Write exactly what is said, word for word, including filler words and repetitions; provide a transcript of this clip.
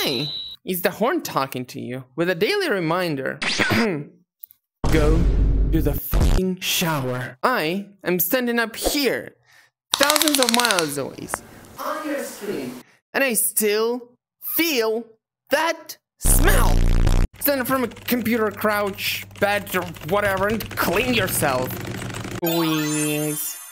Hi! It's the horn talking to you with a daily reminder. Go to the fucking shower. I am standing up here, thousands of miles away, on your screen, and I still feel that smell. Stand from a computer crouch, bed, or whatever, and clean yourself. Please.